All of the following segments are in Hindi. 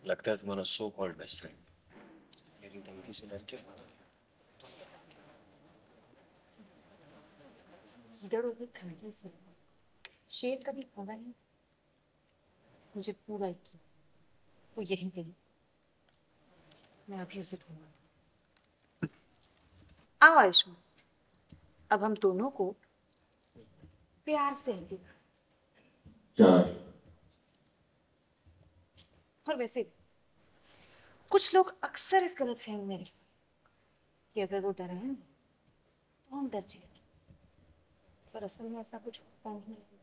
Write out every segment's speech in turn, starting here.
लगता है तुम्हारा सो कॉल्ड बेस्ट फ्रेंड मेरी धमकी से डर के मारा डर होगी धमकी से। शेर कभी खाना नहीं, मुझे पूरा यकीन वो यहीं गई। मैं अभी उसे ढूंढूंगी। आओ आयुष्मान, अब हम दोनों को प्यार से हल्दी। और वैसे कुछ लोग अक्सर इस गलत फहमी में रहते हैं कि अगर वो डरे हैं तो हम डर जाएंगे, पर असल में ऐसा कुछ होता नहीं है।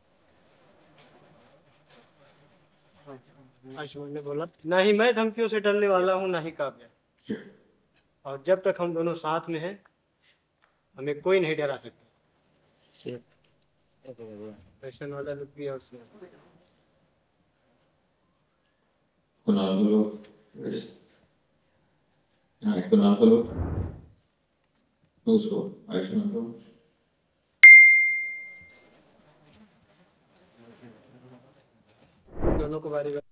आयुष्मान ने बोला, ना ही मैं धमकियों से डरने वाला हूँ, ना ही काव्या। और जब तक हम दोनों साथ में हैं, हमें कोई नहीं डरा सकता। फैशन वाला लुक भी है उसमें। दोनों को बारी